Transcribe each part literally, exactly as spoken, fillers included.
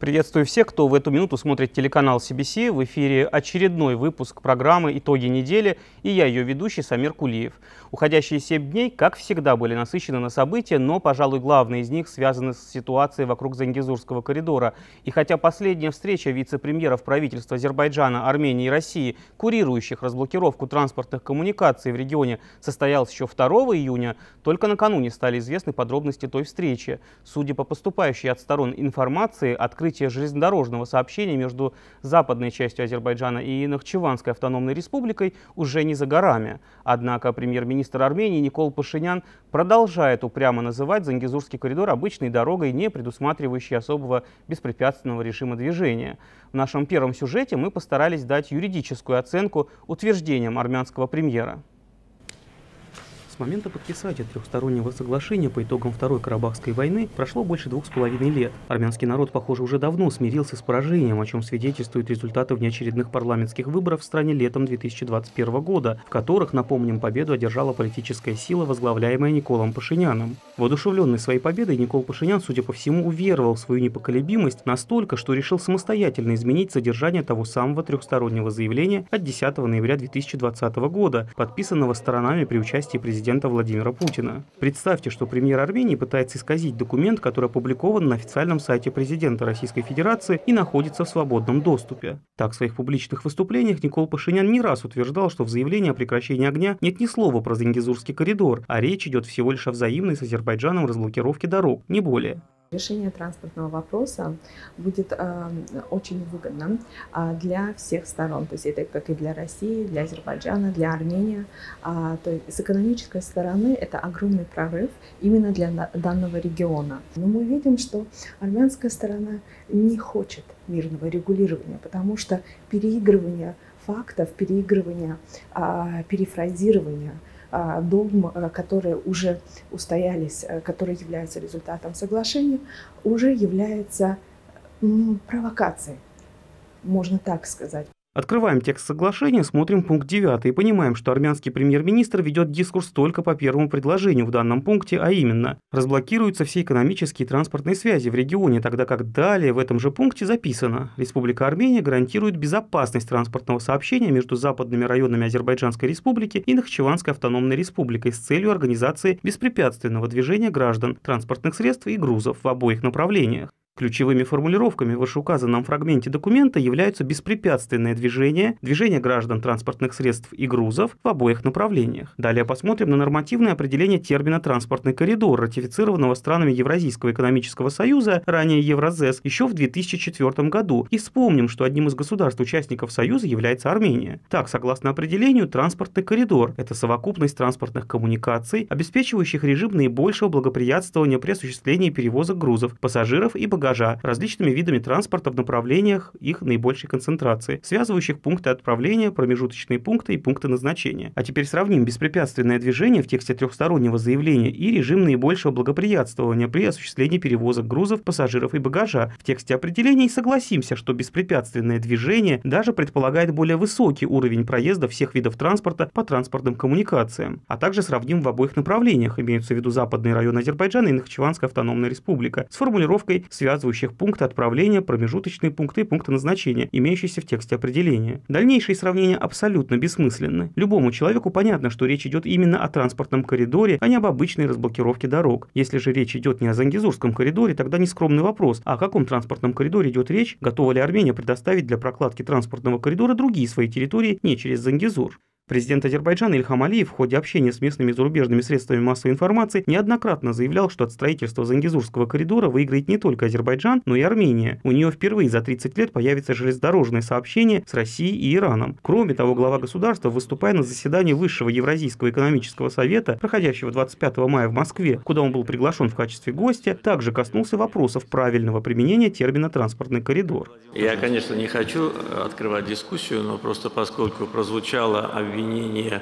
Приветствую всех, кто в эту минуту смотрит телеканал Си Би Си. В эфире очередной выпуск программы «Итоги недели» и я, ее ведущий, Самир Кулиев. Уходящие семь дней, как всегда, были насыщены на события, но, пожалуй, главные из них связаны с ситуацией вокруг Зангезурского коридора. И хотя последняя встреча вице-премьеров правительства Азербайджана, Армении и России, курирующих разблокировку транспортных коммуникаций в регионе, состоялась еще второго июня, только накануне стали известны подробности той встречи. Судя по поступающей от сторон информации, открытие железнодорожного сообщения между западной частью Азербайджана и Нахчеванской автономной республикой уже не за горами. Однако премьер-министр Армении Никол Пашинян продолжает упрямо называть Зангезурский коридор обычной дорогой, не предусматривающей особого беспрепятственного режима движения. В нашем первом сюжете мы постарались дать юридическую оценку утверждениям армянского премьера. С момента подписания трехстороннего соглашения по итогам Второй Карабахской войны прошло больше двух с половиной лет. Армянский народ, похоже, уже давно смирился с поражением, о чем свидетельствуют результаты внеочередных парламентских выборов в стране летом две тысячи двадцать первого года, в которых, напомним, победу одержала политическая сила, возглавляемая Николом Пашиняном. Воодушевленный своей победой, Никол Пашинян, судя по всему, уверовал в свою непоколебимость настолько, что решил самостоятельно изменить содержание того самого трехстороннего заявления от десятого ноября две тысячи двадцатого года, подписанного сторонами при участии президента президента Владимира Путина. Представьте, что премьер Армении пытается исказить документ, который опубликован на официальном сайте президента Российской Федерации и находится в свободном доступе. Так, в своих публичных выступлениях Никол Пашинян не раз утверждал, что в заявлении о прекращении огня нет ни слова про Зангезурский коридор, а речь идет всего лишь о взаимной с Азербайджаном разблокировке дорог, не более. Решение транспортного вопроса будет э, очень выгодным э, для всех сторон. То есть это как и для России, для Азербайджана, для Армении. А, то есть с экономической стороны это огромный прорыв именно для данного региона. Но мы видим, что армянская сторона не хочет мирного регулирования, потому что переигрывание фактов, переигрывание, э, перефразирование догм, которые уже устоялись, которые являются результатом соглашения, уже является провокацией, можно так сказать. Открываем текст соглашения, смотрим пункт девятый и понимаем, что армянский премьер-министр ведет дискурс только по первому предложению в данном пункте, а именно разблокируются все экономические и транспортные связи в регионе, тогда как далее в этом же пункте записано: Республика Армения гарантирует безопасность транспортного сообщения между западными районами Азербайджанской республики и Нахчеванской автономной республикой с целью организации беспрепятственного движения граждан, транспортных средств и грузов в обоих направлениях. Ключевыми формулировками в вышеуказанном фрагменте документа являются беспрепятственное движение, движение граждан, транспортных средств и грузов в обоих направлениях. Далее посмотрим на нормативное определение термина «транспортный коридор», ратифицированного странами Евразийского экономического союза, ранее Евразес, еще в две тысячи четвёртом году, и вспомним, что одним из государств-участников Союза является Армения. Так, согласно определению, транспортный коридор – это совокупность транспортных коммуникаций, обеспечивающих режим наибольшего благоприятствования при осуществлении перевозок грузов, пассажиров и багажа различными видами транспорта в направлениях их наибольшей концентрации, связывающих пункты отправления, промежуточные пункты и пункты назначения. А теперь сравним беспрепятственное движение в тексте трехстороннего заявления и режим наибольшего благоприятствования при осуществлении перевозок грузов, пассажиров и багажа в тексте определения и согласимся, что беспрепятственное движение даже предполагает более высокий уровень проезда всех видов транспорта по транспортным коммуникациям. А также сравним в обоих направлениях, имеются в виду западные районы Азербайджана и Нахчеванская автономная республика, с формулировкой связывающих пункты отправления, промежуточные пункты и пункты назначения, имеющиеся в тексте определения. Дальнейшие сравнения абсолютно бессмысленны. Любому человеку понятно, что речь идет именно о транспортном коридоре, а не об обычной разблокировке дорог. Если же речь идет не о Зангезурском коридоре, тогда нескромный вопрос: а о каком транспортном коридоре идет речь? Готова ли Армения предоставить для прокладки транспортного коридора другие свои территории не через Зангезур? Президент Азербайджана Ильхам Алиев в ходе общения с местными и зарубежными средствами массовой информации неоднократно заявлял, что от строительства Зангезурского коридора выиграет не только Азербайджан, но и Армения. У нее впервые за тридцать лет появится железнодорожное сообщение с Россией и Ираном. Кроме того, глава государства, выступая на заседании Высшего Евразийского экономического совета, проходящего двадцать пятого мая в Москве, куда он был приглашен в качестве гостя, также коснулся вопросов правильного применения термина «транспортный коридор». Я, конечно, не хочу открывать дискуссию, но просто поскольку прозвучало обвинение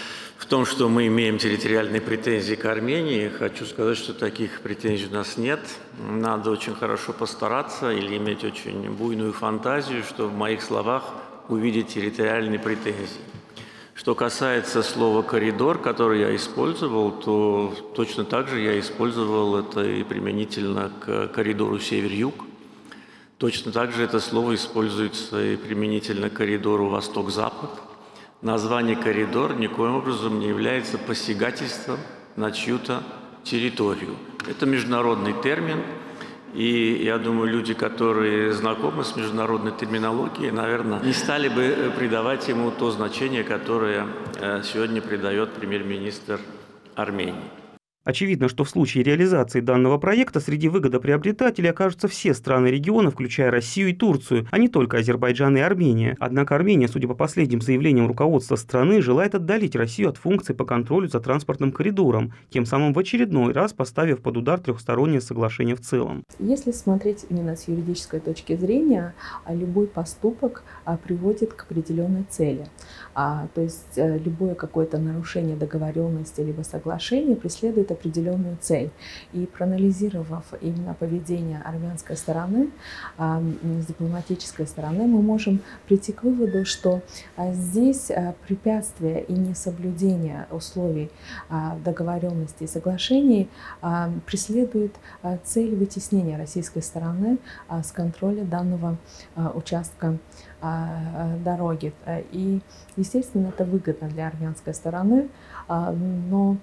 в том, что мы имеем территориальные претензии к Армении, хочу сказать, что таких претензий у нас нет. Надо очень хорошо постараться или иметь очень буйную фантазию, чтобы в моих словах увидеть территориальные претензии. Что касается слова «коридор», который я использовал, то точно так же я использовал это и применительно к коридору север-юг. Точно так же это слово используется и применительно к коридору Восток-Запад. Название «коридор» никоим образом не является посягательством на чью-то территорию. Это международный термин, и я думаю, люди, которые знакомы с международной терминологией, наверное, не стали бы придавать ему то значение, которое сегодня придает премьер-министр Армении. Очевидно, что в случае реализации данного проекта среди выгодоприобретателей окажутся все страны региона, включая Россию и Турцию, а не только Азербайджан и Армения. Однако Армения, судя по последним заявлениям руководства страны, желает отдалить Россию от функций по контролю за транспортным коридором, тем самым в очередной раз поставив под удар трехстороннее соглашение в целом. Если смотреть именно с юридической точки зрения, любой поступок приводит к определенной цели. То есть любое какое-то нарушение договоренности либо соглашения преследует определенную цель. И проанализировав именно поведение армянской стороны, с дипломатической стороны, мы можем прийти к выводу, что здесь препятствие и несоблюдение условий договоренности и соглашений преследует цель вытеснения российской стороны с контроля данного участка дороги. И, естественно, это выгодно для армянской стороны, но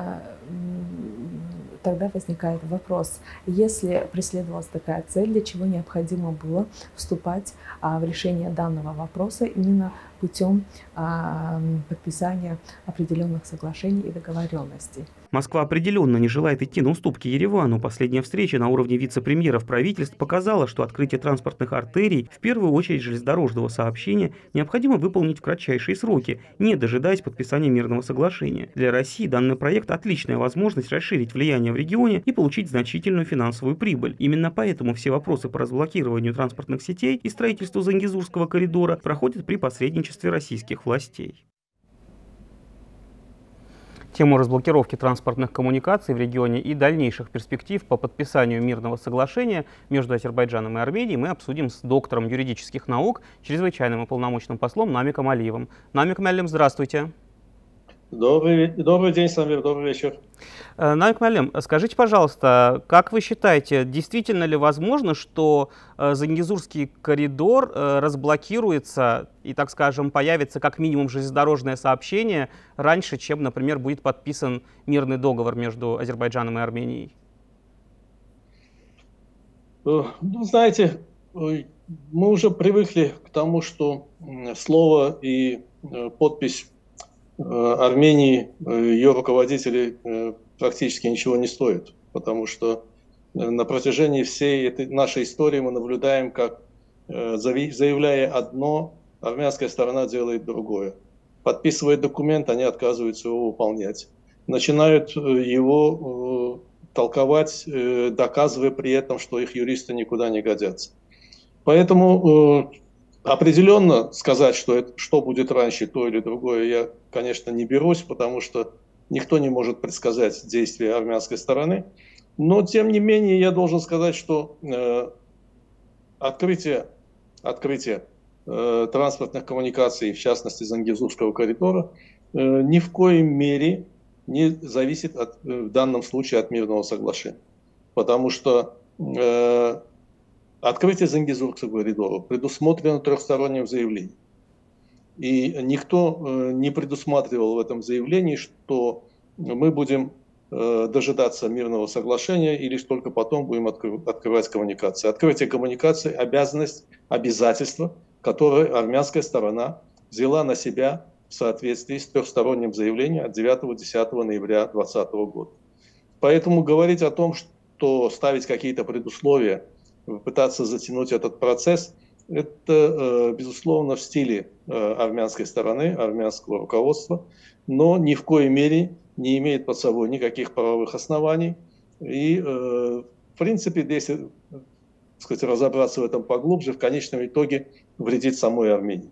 тогда возникает вопрос, если преследовалась такая цель, для чего необходимо было вступать в решение данного вопроса именно путем подписания определенных соглашений и договоренностей. Москва определенно не желает идти на уступки Еревану. Последняя встреча на уровне вице-премьеров правительств показала, что открытие транспортных артерий, в первую очередь железнодорожного сообщения, необходимо выполнить в кратчайшие сроки, не дожидаясь подписания мирного соглашения. Для России данный проект – отличная возможность расширить влияние в регионе и получить значительную финансовую прибыль. Именно поэтому все вопросы по разблокированию транспортных сетей и строительству Зангезурского коридора проходят при посредничестве российских властей. Тему разблокировки транспортных коммуникаций в регионе и дальнейших перспектив по подписанию мирного соглашения между Азербайджаном и Арменией мы обсудим с доктором юридических наук, чрезвычайным и полномочным послом Намиком Алиевым. Намик Муаллим, здравствуйте. Добрый, добрый день, Самир, добрый вечер. Намик Муаллим, скажите, пожалуйста, как вы считаете, действительно ли возможно, что Зангезурский коридор разблокируется и, так скажем, появится как минимум железнодорожное сообщение раньше, чем, например, будет подписан мирный договор между Азербайджаном и Арменией? Ну, знаете, мы уже привыкли к тому, что слово и подпись Армении, ее руководители практически ничего не стоят, потому что на протяжении всей этой нашей истории мы наблюдаем, как, заявляя одно, армянская сторона делает другое. Подписывая документ, они отказываются его выполнять. Начинают его толковать, доказывая при этом, что их юристы никуда не годятся. Поэтому определенно сказать, что, это, что будет раньше, то или другое, я, конечно, не берусь, потому что никто не может предсказать действия армянской стороны. Но, тем не менее, я должен сказать, что э, открытие, открытие э, транспортных коммуникаций, в частности, Зангезурского коридора, э, ни в коей мере не зависит от, в данном случае от мирного соглашения. Потому что э, открытие Зангезурского коридора предусмотрено трехсторонним заявлением. И никто э, не предусматривал в этом заявлении, что мы будем э, дожидаться мирного соглашения и лишь только потом будем откры открывать коммуникации. Открытие коммуникаций – обязанность, обязательство, которое армянская сторона взяла на себя в соответствии с трехсторонним заявлением от девятого-десятого ноября две тысячи двадцатого года. Поэтому говорить о том, что ставить какие-то предусловия, пытаться затянуть этот процесс, это, безусловно, в стиле армянской стороны, армянского руководства, но ни в коей мере не имеет под собой никаких правовых оснований. И, в принципе, если, так сказать, разобраться в этом поглубже, в конечном итоге вредит самой Армении.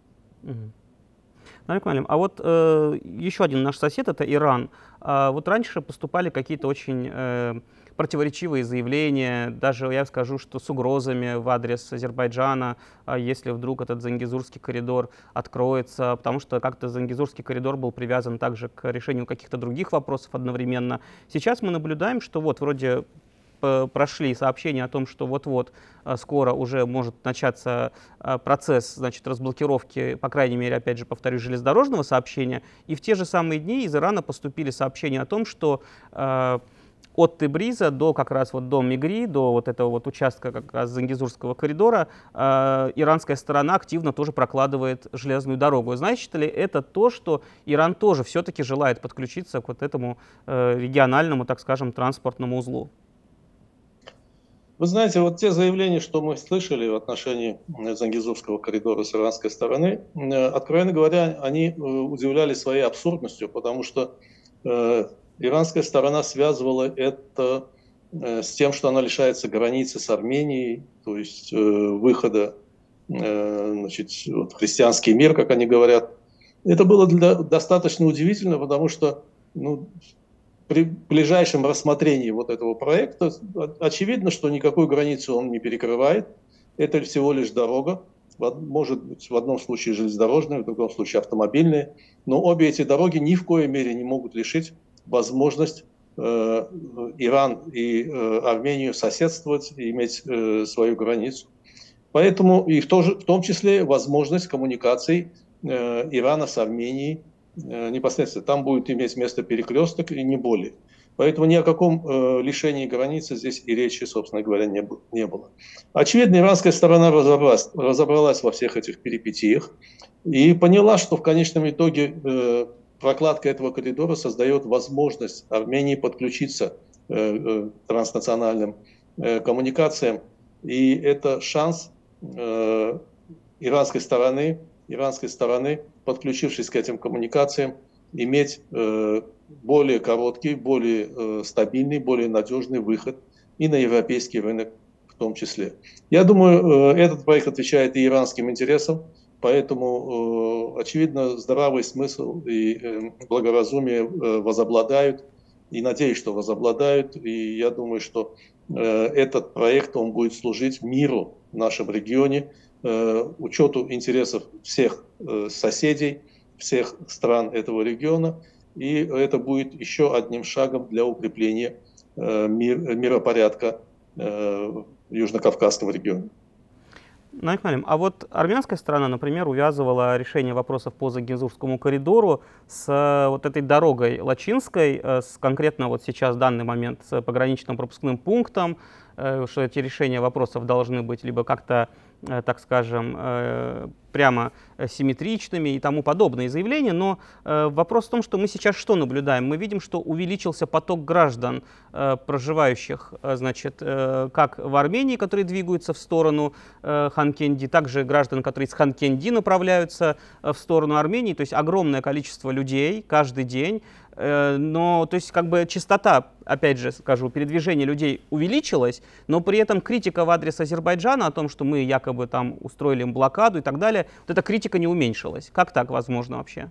Намик Муаллим, а вот э, еще один наш сосед, это Иран. А вот раньше поступали какие-то очень э, противоречивые заявления, даже я скажу, что с угрозами в адрес Азербайджана, если вдруг этот Зангезурский коридор откроется, потому что как-то Зангезурский коридор был привязан также к решению каких-то других вопросов одновременно. Сейчас мы наблюдаем, что вот вроде прошли сообщения о том, что вот-вот скоро уже может начаться процесс, значит, разблокировки, по крайней мере, опять же, повторюсь, железнодорожного сообщения. И в те же самые дни из Ирана поступили сообщения о том, что э, от Тебриза до как раз вот до Мигри, до вот этого вот участка как раз Зангезурского коридора, э, иранская сторона активно тоже прокладывает железную дорогу. Значит ли это то, что Иран тоже все-таки желает подключиться к вот этому э, региональному, так скажем, транспортному узлу? Вы знаете, вот те заявления, что мы слышали в отношении Зангезурского коридора с иранской стороны, откровенно говоря, они удивляли своей абсурдностью, потому что э, иранская сторона связывала это э, с тем, что она лишается границы с Арменией, то есть э, выхода э, значит, в христианский мир, как они говорят. Это было для, достаточно удивительно, потому что ну, при ближайшем рассмотрении вот этого проекта очевидно, что никакую границу он не перекрывает. Это всего лишь дорога. Может быть, в одном случае железнодорожная, в другом случае автомобильная. Но обе эти дороги ни в коей мере не могут лишить возможность э, Иран и э, Армению соседствовать и иметь э, свою границу. Поэтому и в, то же, в том числе возможность коммуникаций э, Ирана с Арменией э, непосредственно. Там будет иметь место перекресток и не более. Поэтому ни о каком э, лишении границы здесь и речи, собственно говоря, не, не было. Очевидно, иранская сторона разобралась, разобралась во всех этих перипетиях и поняла, что в конечном итоге э, прокладка этого коридора создает возможность Армении подключиться э, э, к транснациональным э, коммуникациям. И это шанс э, иранской стороны, иранской стороны, подключившись к этим коммуникациям, иметь э, более короткий, более э, стабильный, более надежный выход и на европейский рынок в том числе. Я думаю, э, этот проект отвечает и иранским интересам, поэтому, э, очевидно, здравый смысл и э, благоразумие э, возобладают, и надеюсь, что возобладают, и я думаю, что э, этот проект, он будет служить миру в нашем регионе, э, учету интересов всех э, соседей, всех стран этого региона, и это будет еще одним шагом для укрепления э, мир, миропорядка э, в Южно-Кавказского региона. Наиль Кемалевич, а вот армянская сторона, например, увязывала решение вопросов по Зангезурскому коридору с вот этой дорогой Лачинской, с конкретно вот сейчас в данный момент с пограничным пропускным пунктом, что эти решения вопросов должны быть либо как-то, так скажем, прямо симметричными и тому подобные заявления, но вопрос в том, что мы сейчас что наблюдаем? Мы видим, что увеличился поток граждан, проживающих, значит, как в Армении, которые двигаются в сторону Ханкенди, также граждан, которые из Ханкенди направляются в сторону Армении, то есть огромное количество людей каждый день. Но, то есть, как бы частота, опять же скажу, передвижения людей увеличилась, но при этом критика в адрес Азербайджана о том, что мы якобы там устроили им блокаду и так далее, вот эта критика не уменьшилась. Как так возможно вообще?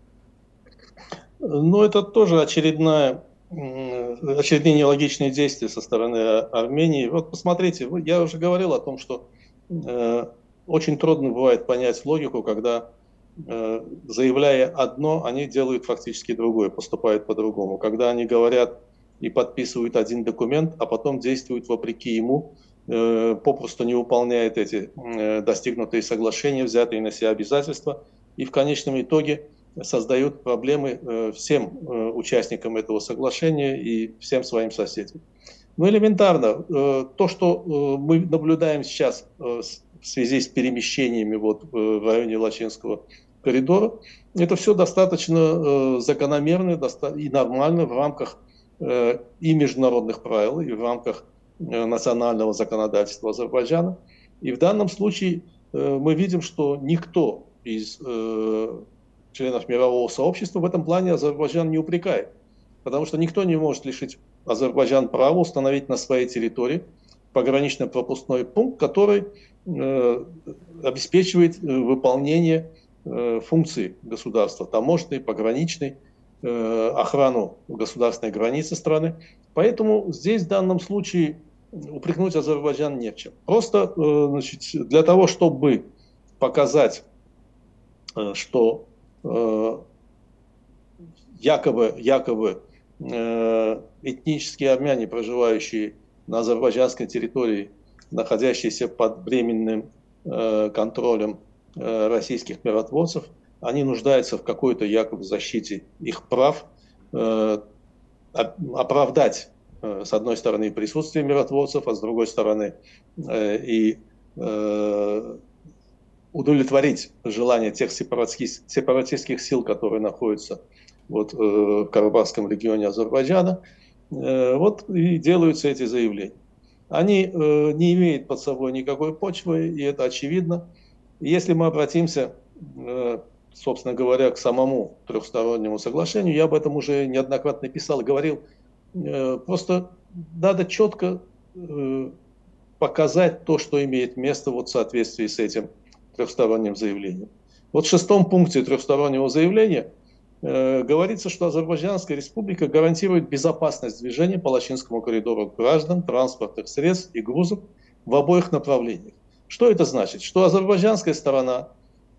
Ну, это тоже очередная, очередные нелогичные действия со стороны Армении. Вот посмотрите, я уже говорил о том, что э, очень трудно бывает понять логику, когда заявляя одно, они делают фактически другое, поступают по-другому. Когда они говорят и подписывают один документ, а потом действуют вопреки ему, э, попросту не выполняют эти э, достигнутые соглашения, взятые на себя обязательства, и в конечном итоге создают проблемы э, всем э, участникам этого соглашения и всем своим соседям. Ну, элементарно, э, то, что э, мы наблюдаем сейчас э, в связи с перемещениями вот, э, в районе Лачинского коридора, это все достаточно э, закономерно доста и нормально в рамках э, и международных правил, и в рамках э, национального законодательства Азербайджана. И в данном случае э, мы видим, что никто из э, членов мирового сообщества в этом плане Азербайджан не упрекает, потому что никто не может лишить Азербайджан права установить на своей территории погранично-пропускной пункт, который э, обеспечивает э, выполнение функции государства, таможенной, пограничной, э, охрану государственной границы страны. Поэтому здесь в данном случае упрекнуть Азербайджан не в чем. Просто э, значит, для того, чтобы показать, э, что э, якобы, якобы э, этнические армяне, проживающие на азербайджанской территории, находящейся под временным э, контролем э, российских миротворцев, они нуждаются в какой-то якобы защите их прав, э, оправдать, э, с одной стороны, присутствие миротворцев, а с другой стороны, э, и э, удовлетворить желание тех сепаратистских, сепаратистских сил, которые находятся вот, э, в Карабахском регионе Азербайджана. Э, вот и делаются эти заявления. Они э, не имеют под собой никакой почвы, и это очевидно. Если мы обратимся, э, собственно говоря, к самому трехстороннему соглашению, я об этом уже неоднократно писал, говорил, э, просто надо четко э, показать то, что имеет место вот в соответствии с этим трехсторонним заявлением. Вот в шестом пункте трехстороннего заявления э, говорится, что Азербайджанская республика гарантирует безопасность движения по Лачинскому коридору граждан, транспортных средств и грузов в обоих направлениях. Что это значит? Что азербайджанская сторона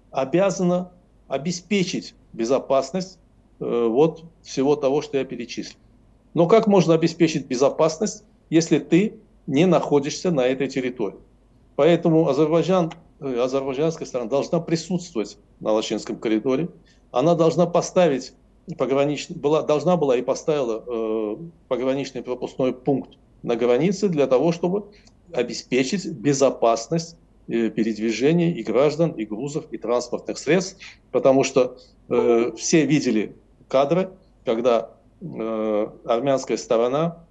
обязана обеспечить безопасность э, вот всего того, что я перечислил. Но как можно обеспечить безопасность, если ты не находишься на этой территории? Поэтому Азербайджан, э, азербайджанская сторона должна присутствовать на Лачинском коридоре. Она должна поставить пограничный, была, должна была и поставила э, пограничный пропускной пункт на границе для того, чтобы обеспечить безопасность э, передвижения и граждан, и грузов, и транспортных средств, потому что э, все видели кадры, когда э, армянская сторона,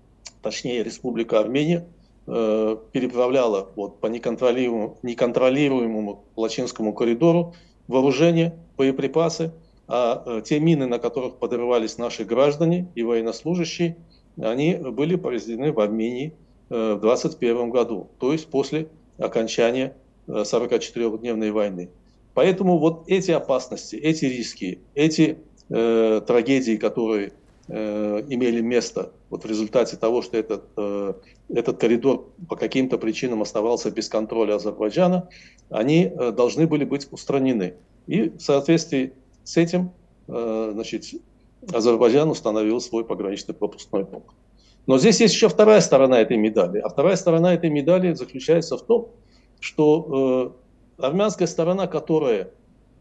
точнее Республика Армения, э, переправляла вот, по неконтролируемому, неконтролируемому Лачинскому коридору вооружение, боеприпасы, а э, те мины, на которых подрывались наши граждане и военнослужащие, они были произведены в Армении э, в двадцать первом году, то есть после окончания э, сорокачетырёхдневной войны. Поэтому вот эти опасности, эти риски, эти э, трагедии, которые э, имели место вот в результате того, что этот, э, этот коридор по каким-то причинам оставался без контроля Азербайджана, они э, должны были быть устранены. И в соответствии с этим э, значит, Азербайджан установил свой пограничный пропускной пункт. Но здесь есть еще вторая сторона этой медали. А вторая сторона этой медали заключается в том, что э, армянская сторона, которая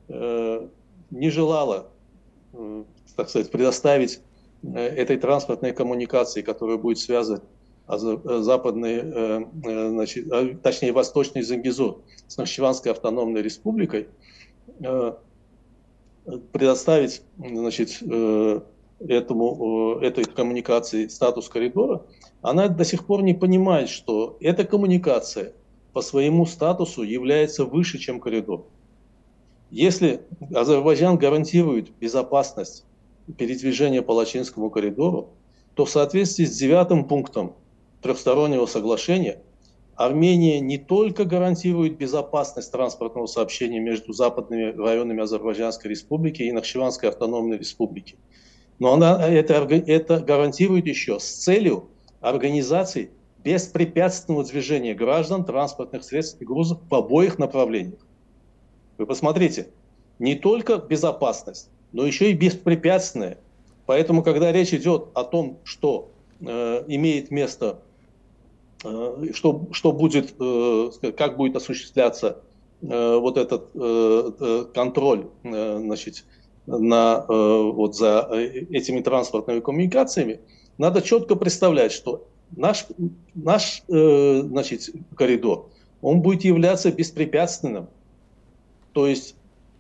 э, не желала, э, так сказать, предоставить э, этой транспортной коммуникации, которая будет связывать западный, э, э, значит, э, точнее восточный Зангезур с Нахчеванской автономной республикой, э, предоставить, значит, э, этому, э, этой коммуникации статус коридора, она до сих пор не понимает, что эта коммуникация по своему статусу является выше, чем коридор. Если Азербайджан гарантирует безопасность передвижения по Лачинскому коридору, то в соответствии с девятым пунктом трехстороннего соглашения Армения не только гарантирует безопасность транспортного сообщения между западными районами Азербайджанской республики и Нахчеванской автономной республики, но она это, это гарантирует еще с целью организации беспрепятственного движения граждан, транспортных средств и грузов в обоих направлениях. Вы посмотрите, не только безопасность, но еще и беспрепятственная. Поэтому, когда речь идет о том, что э, имеет место, э, что, что будет, э, как будет осуществляться э, вот этот э, контроль, э, значит, на, э, вот за этими транспортными коммуникациями, надо четко представлять, что наш, наш э, значит, коридор, он будет являться беспрепятственным. То есть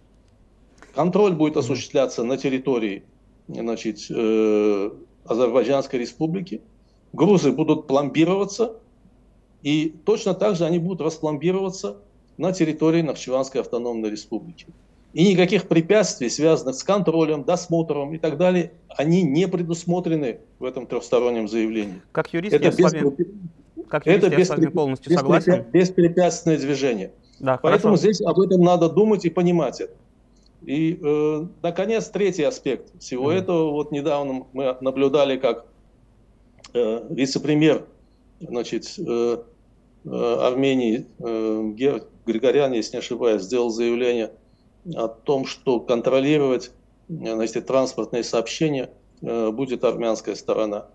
контроль будет осуществляться на территории, значит, э, Азербайджанской республики, грузы будут пломбироваться, и точно так же они будут распломбироваться на территории Нахчеванской автономной республики. И никаких препятствий, связанных с контролем, досмотром и так далее, они не предусмотрены в этом трехстороннем заявлении. Как юрист, это я, с вами, как юрист, это я с вами полностью согласен. Беспрепятственное движение. Да, Поэтому хорошо. здесь об этом надо думать и понимать это. И, э, наконец, третий аспект всего mm-hmm. этого. Вот недавно мы наблюдали, как э, вице-премьер, значит, э, э, Армении э, Гер Григорян, если не ошибаюсь, сделал заявление о том, что контролировать, значит, транспортные сообщения э, будет армянская сторона.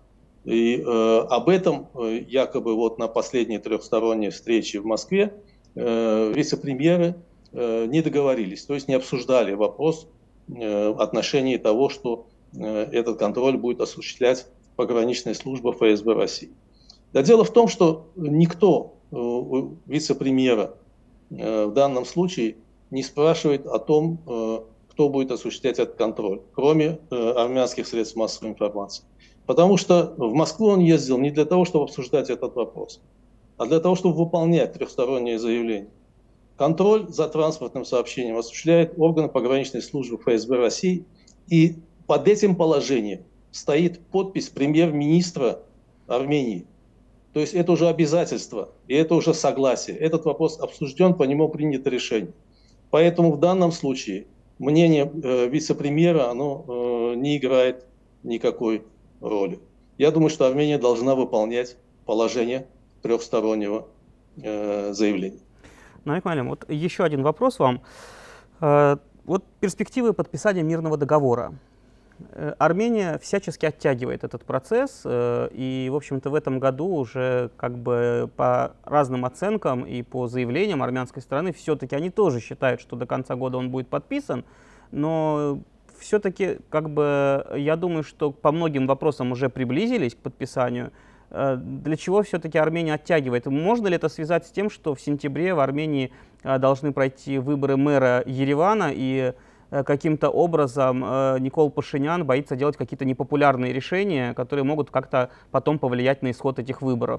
И э, об этом э, якобы вот на последней трехсторонней встрече в Москве э, вице-премьеры э, не договорились, то есть не обсуждали вопрос э, отношении того, что э, этот контроль будет осуществлять пограничная служба эф эс бэ России. Да дело в том, что никто э, у вице-премьера э, в данном случае не спрашивает о том, э, кто будет осуществлять этот контроль, кроме э, армянских средств массовой информации. Потому что в Москву он ездил не для того, чтобы обсуждать этот вопрос, а для того, чтобы выполнять трехстороннее заявление. Контроль за транспортным сообщением осуществляет органы пограничной службы эф эс бэ России, и под этим положением стоит подпись премьер-министра Армении. То есть это уже обязательство, и это уже согласие. Этот вопрос обсужден, по нему принято решение. Поэтому в данном случае мнение э, вице-премьера, оно э, не играет никакой роли. Я думаю, что Армения должна выполнять положение трехстороннего э, заявления. Наик Муалим, вот еще один вопрос вам. Э, вот перспективы подписания мирного договора. Э, Армения всячески оттягивает этот процесс, э, и, в общем-то, в этом году уже как бы по разным оценкам и по заявлениям армянской стороны все-таки они тоже считают, что до конца года он будет подписан, но все-таки, как бы, я думаю, что по многим вопросам уже приблизились к подписанию. Для чего все-таки Армения оттягивает? Можно ли это связать с тем, что в сентябре в Армении должны пройти выборы мэра Еревана, и каким-то образом Никол Пашинян боится делать какие-то непопулярные решения, которые могут как-то потом повлиять на исход этих выборов?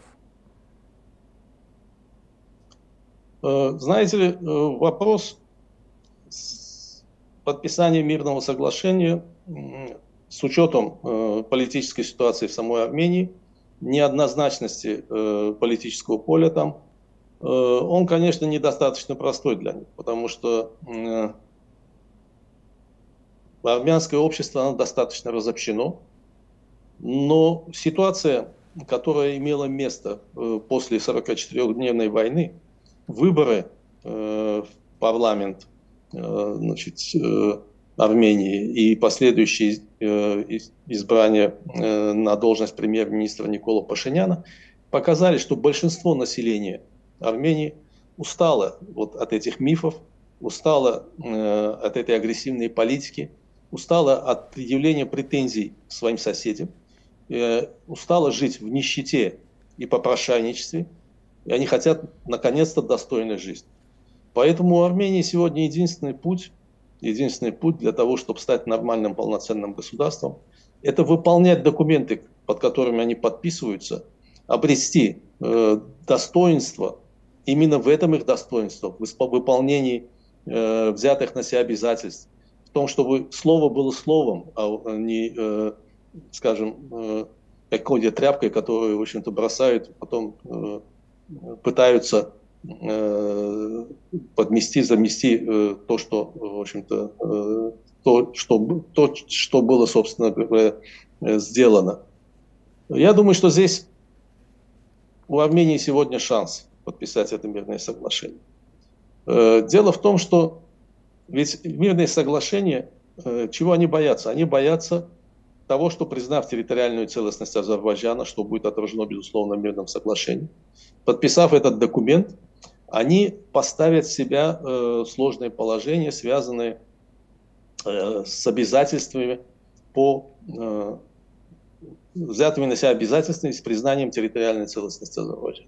Знаете ли, вопрос подписания мирного соглашения с учетом э, политической ситуации в самой Армении, неоднозначности э, политического поля там, э, он, конечно, недостаточно простой для них, потому что э, армянское общество, оно достаточно разобщено, но ситуация, которая имела место э, после сорокачетырёхдневной войны, выборы э, в парламент, значит, Армении и последующее избрание на должность премьер-министра Никола Пашиняна показали, что большинство населения Армении устало вот от этих мифов, устало от этой агрессивной политики, устало от предъявления претензий к своим соседям, устало жить в нищете и попрошайничестве, и они хотят наконец-то достойной жизни. Поэтому у Армении сегодня единственный путь, единственный путь для того, чтобы стать нормальным полноценным государством, это выполнять документы, под которыми они подписываются, обрести э, достоинство, именно в этом их достоинство, в выполнении э, взятых на себя обязательств, в том, чтобы слово было словом, а не, э, скажем, э, какой-то тряпкой, которую, в общем-то, бросают, потом э, пытаются подмести, замести э, то, что, в общем-то, э, то, что, то, что было, собственно говоря, сделано. Я думаю, что здесь у Армении сегодня шанс подписать это мирное соглашение. Э, дело в том, что ведь мирные соглашения, э, чего они боятся? Они боятся того, что, признав территориальную целостность Азербайджана, что будет отражено, безусловно, в мирном соглашении, подписав этот документ, они поставят себя э, в сложное положение, связанные э, с обязательствами по э, взятыми на себя обязательствами с признанием территориальной целостности Азербайджана.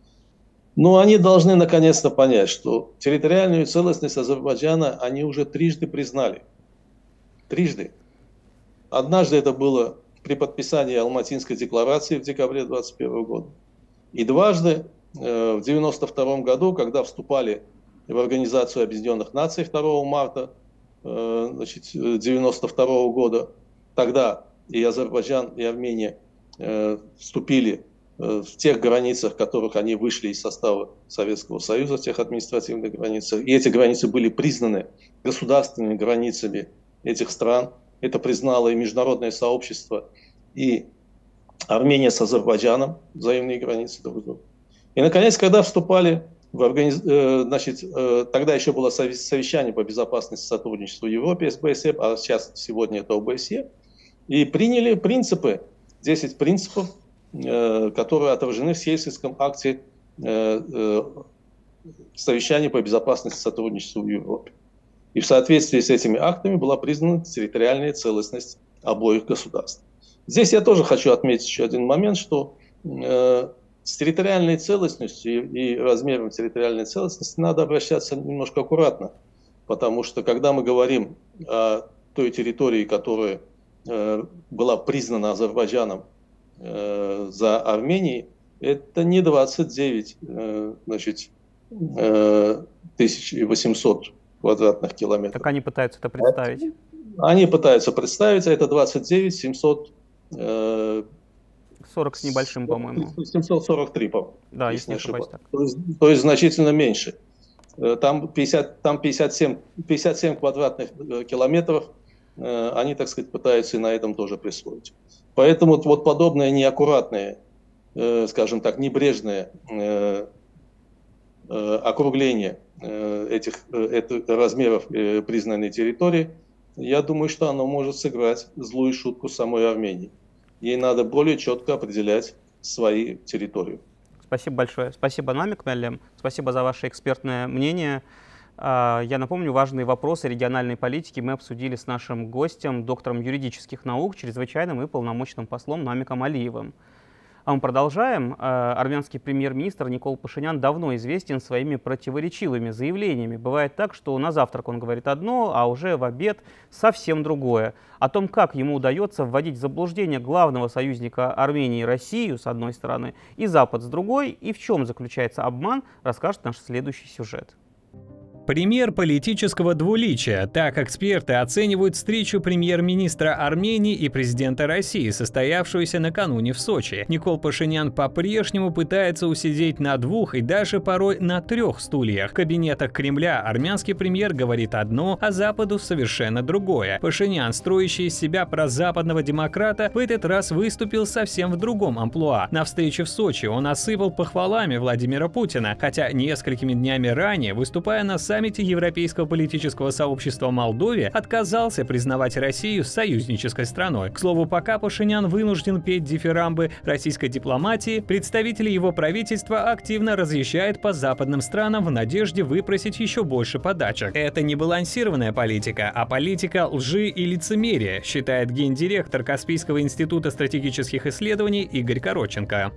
Но они должны наконец-то понять, что территориальную целостность Азербайджана они уже трижды признали. Трижды. Однажды это было при подписании Алматинской декларации в декабре две тысячи двадцать первого года. И дважды э, в девяносто втором году, когда вступали в Организацию Объединенных Наций второго марта э, значит, девяносто второго года, тогда и Азербайджан, и Армения э, вступили э, в тех границах, в которых они вышли из состава Советского Союза, в тех административных границах. И эти границы были признаны государственными границами этих стран. Это признало и международное сообщество, и Армения с Азербайджаном, взаимные границы друг друга. И, наконец, когда вступали в организ... значит, тогда еще было совещание по безопасности и сотрудничеству в Европе с бэ эс е, а сейчас сегодня это о бэ эс е, и приняли принципы десять принципов, которые отражены в Хельсинском акте совещания по безопасности и сотрудничеству в Европе. И в соответствии с этими актами была признана территориальная целостность обоих государств. Здесь я тоже хочу отметить еще один момент, что э, с территориальной целостностью и, и размером территориальной целостности надо обращаться немножко аккуратно, потому что когда мы говорим о той территории, которая э, была признана Азербайджаном э, за Арменией, это не двадцать девять э, значит, э, тысяч восемьсот квадратных километров. Как они пытаются это представить? Они пытаются представить, а это двадцать девять семьсот сорок с небольшим, по-моему. семьсот сорок три, по-моему. Да, если не ошибаюсь. Так. То есть, то есть значительно меньше. Там пятьдесят, там пятьдесят семь, пятьдесят семь квадратных километров, они, так сказать, пытаются и на этом тоже присвоить. Поэтому вот подобное неаккуратное, скажем так, небрежное округление этих, этих размеров признанной территории, я думаю, что оно может сыграть злую шутку самой Армении. Ей надо более четко определять свои территории. Спасибо большое. Спасибо, Намик Меллем. Спасибо за ваше экспертное мнение. Я напомню, важные вопросы региональной политики мы обсудили с нашим гостем, доктором юридических наук, чрезвычайным и полномочным послом Намиком Алиевым. А мы продолжаем. Армянский премьер-министр Никол Пашинян давно известен своими противоречивыми заявлениями. Бывает так, что на завтрак он говорит одно, а уже в обед совсем другое. О том, как ему удается вводить в заблуждение главного союзника Армении Россию, с одной стороны, и Запад, с другой, и в чем заключается обман, расскажет наш следующий сюжет. Пример политического двуличия. Так эксперты оценивают встречу премьер-министра Армении и президента России, состоявшуюся накануне в Сочи. Никол Пашинян по-прежнему пытается усидеть на двух и даже порой на трех стульях. В кабинетах Кремля армянский премьер говорит одно, а Западу совершенно другое. Пашинян, строящий из себя прозападного демократа, в этот раз выступил совсем в другом амплуа. На встрече в Сочи он осыпал похвалами Владимира Путина, хотя несколькими днями ранее, выступая на саммите Европейского политического сообщества в Молдове, отказался признавать Россию союзнической страной. К слову, пока Пашинян вынужден петь дифирамбы российской дипломатии, представители его правительства активно разъезжают по западным странам в надежде выпросить еще больше подачек. Это не балансированная политика, а политика лжи и лицемерия, считает гендиректор Каспийского института стратегических исследований Игорь Короченко.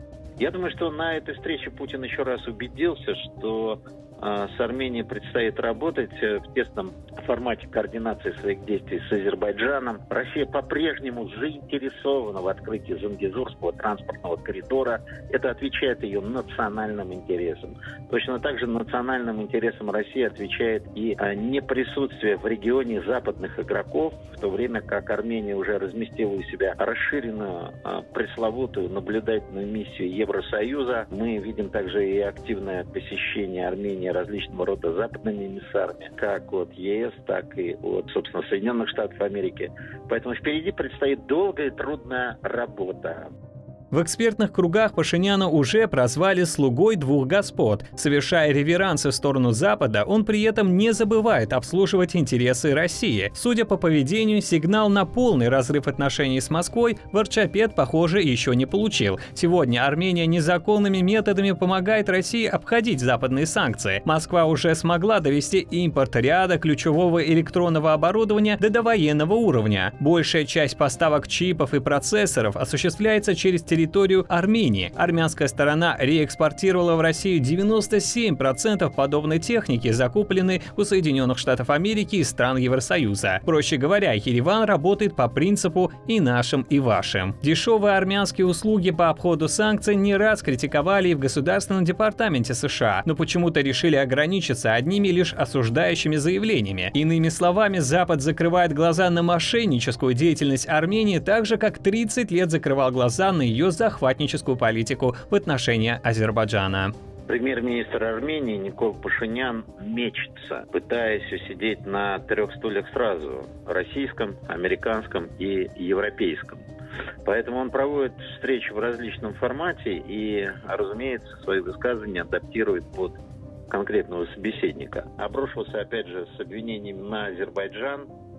Я думаю, что на этой встрече Путин еще раз убедился, что э, с Арменией предстоит работать в тесном формате координации своих действий с Азербайджаном. Россия по-прежнему заинтересована в открытии Зангезурского транспортного коридора. Это отвечает ее национальным интересам. Точно так же национальным интересам России отвечает и э, неприсутствие в регионе западных игроков, в то время как Армения уже разместила у себя расширенную э, пресловутую наблюдательную миссию Евросоюза. Мы видим также и активное посещение Армении различного рода западными эмиссарами, как от ЕС, так и от, собственно, Соединенных Штатов Америки. Поэтому впереди предстоит долгая и трудная работа. В экспертных кругах Пашиняна уже прозвали «слугой двух господ». Совершая реверансы в сторону Запада, он при этом не забывает обслуживать интересы России. Судя по поведению, сигнал на полный разрыв отношений с Москвой Варчапет, похоже, еще не получил. Сегодня Армения незаконными методами помогает России обходить западные санкции. Москва уже смогла довести импорт ряда ключевого электронного оборудования до довоенного уровня. Большая часть поставок чипов и процессоров осуществляется через территорию территорию Армении. Армянская сторона реэкспортировала в Россию девяносто семь процентов подобной техники, закупленной у Соединенных Штатов Америки и стран Евросоюза. Проще говоря, Ереван работает по принципу «и нашим, и вашим». Дешевые армянские услуги по обходу санкций не раз критиковали и в Государственном департаменте США, но почему-то решили ограничиться одними лишь осуждающими заявлениями. Иными словами, Запад закрывает глаза на мошенническую деятельность Армении так же, как тридцать лет закрывал глаза на ее захватническую политику в отношении Азербайджана. Премьер-министр Армении Никол Пашинян мечется, пытаясь усидеть на трех стульях сразу – российском, американском и европейском. Поэтому он проводит встречи в различном формате и, разумеется, свои высказывания адаптирует под конкретного собеседника. Обрушился, опять же, с обвинениями на Азербайджан,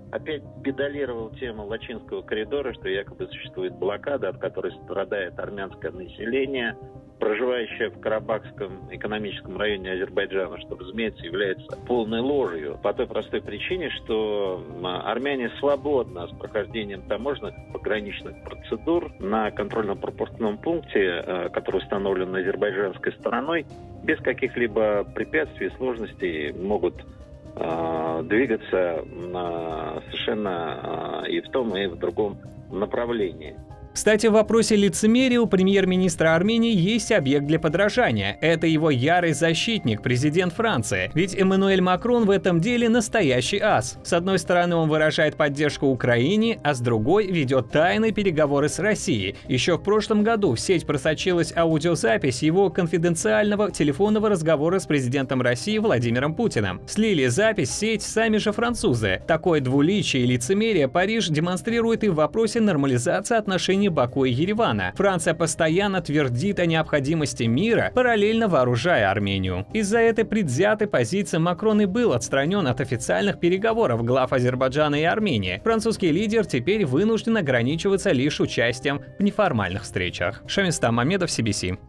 опять педалировал тему Лачинского коридора, что якобы существует блокада, от которой страдает армянское население, проживающее в Карабахском экономическом районе Азербайджана, что, разумеется, является полной ложью. По той простой причине, что армяне свободно с прохождением таможенных пограничных процедур на контрольно-пропускном пункте, который установлен азербайджанской стороной, без каких-либо препятствий и сложностей могут двигаться совершенно и в том, и в другом направлении. Кстати, в вопросе лицемерия у премьер-министра Армении есть объект для подражания. Это его ярый защитник, президент Франции. Ведь Эммануэль Макрон в этом деле настоящий ас. С одной стороны, он выражает поддержку Украине, а с другой ведет тайные переговоры с Россией. Еще в прошлом году в сеть просочилась аудиозапись его конфиденциального телефонного разговора с президентом России Владимиром Путиным. Слили запись в сеть сами же французы. Такое двуличие и лицемерие Париж демонстрирует и в вопросе нормализации отношений Баку и Еревана. Франция постоянно твердит о необходимости мира, параллельно вооружая Армению. Из-за этой предвзятой позиции Макрон и был отстранен от официальных переговоров глав Азербайджана и Армении. Французский лидер теперь вынужден ограничиваться лишь участием в неформальных встречах. Шамистан Мамедов, си би си.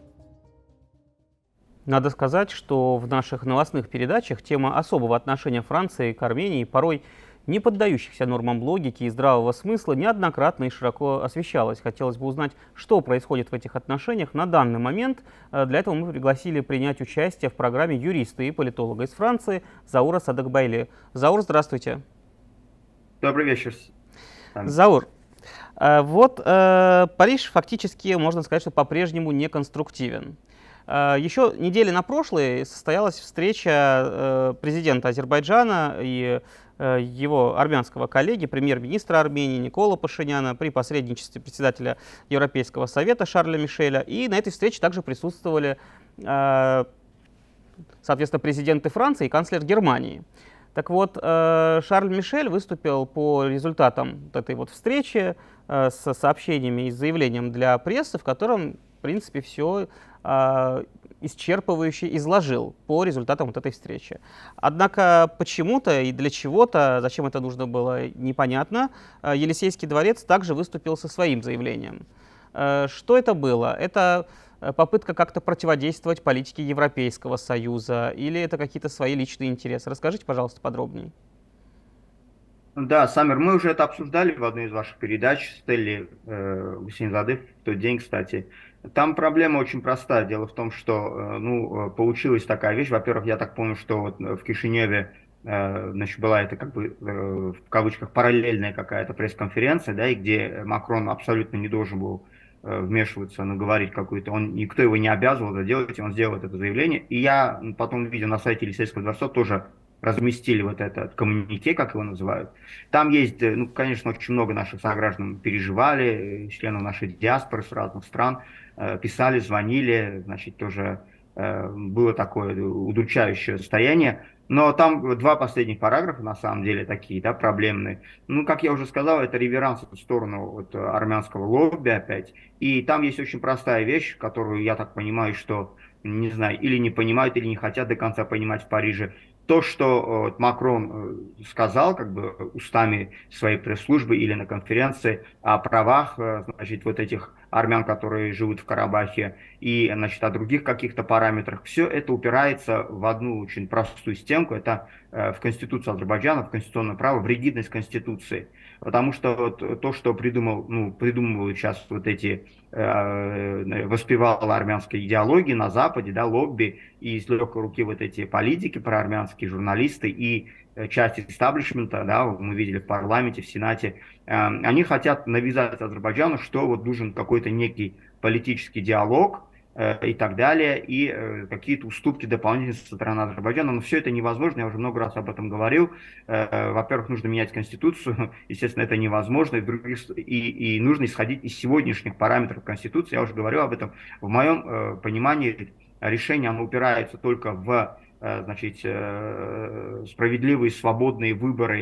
Надо сказать, что в наших новостных передачах тема особого отношения Франции к Армении, порой не поддающихся нормам логики и здравого смысла, неоднократно и широко освещалась. Хотелось бы узнать, что происходит в этих отношениях на данный момент. Для этого мы пригласили принять участие в программе юриста и политолога из Франции Заура Садыкбайли. Заур, здравствуйте. Добрый вечер. Заур, вот э, Париж фактически, можно сказать, что по-прежнему не конструктивен. Еще недели на прошлой состоялась встреча э, президента Азербайджана и его армянского коллеги, премьер-министра Армении Никола Пашиняна при посредничестве председателя Европейского совета Шарля Мишеля. И на этой встрече также присутствовали, соответственно, президенты Франции и канцлер Германии. Так вот, Шарль Мишель выступил по результатам вот этой вот встречи с сообщениями и заявлением для прессы, в котором, в принципе, все исчерпывающе изложил по результатам вот этой встречи. Однако почему-то и для чего-то, зачем это нужно было, непонятно, Елисейский дворец также выступил со своим заявлением. Что это было? Это попытка как-то противодействовать политике Европейского Союза или это какие-то свои личные интересы? Расскажите, пожалуйста, подробнее. Да, Самир, мы уже это обсуждали в одной из ваших передач с Телли э, Гусейнзады в тот день, кстати. Там проблема очень простая. Дело в том, что ну, получилась такая вещь. Во-первых, я так понял, что вот в Кишиневе э, значит, была это как бы э, в кавычках параллельная какая-то пресс-конференция, да, и где Макрон абсолютно не должен был э, вмешиваться, но говорить какую-то. Он, никто его не обязывал это делать, и он сделал это заявление. И я потом видел на сайте Елисейского дворца тоже разместили вот этот коммюнике, как его называют. Там есть, ну, конечно, очень много наших сограждан переживали, членов нашей диаспоры с разных стран, писали, звонили, значит, тоже было такое удручающее состояние. Но там два последних параграфа, на самом деле, такие, да, проблемные. Ну, как я уже сказал, это реверанс в сторону вот, армянского лобби опять. И там есть очень простая вещь, которую, я так понимаю, что, не знаю, или не понимают, или не хотят до конца понимать в Париже. То, что э, Макрон э, сказал как бы устами своей пресс-службы или на конференции о правах э, значит, вот этих армян, которые живут в Карабахе, и значит, о других каких-то параметрах, все это упирается в одну очень простую стенку, это э, в Конституцию Азербайджана, в конституционное право, в ригидность Конституции. Потому что вот, то, что придумал, ну, придумывают сейчас вот эти, э, воспевала армянской идеологии на Западе, да, лобби, и с легкой руки вот эти политики проармянские, журналисты и э, часть истаблишмента, да, мы видели в парламенте, в Сенате, э, они хотят навязать Азербайджану, что вот нужен какой-то некий политический диалог, и так далее, и э, какие-то уступки дополнительные со стороны Азербайджана. Но все это невозможно, я уже много раз об этом говорил. Э, во-первых, нужно менять Конституцию, естественно, это невозможно, и, других, и, и нужно исходить из сегодняшних параметров Конституции. Я уже говорил об этом. В моем э, понимании решение оно упирается только в э, значит, э, справедливые, свободные выборы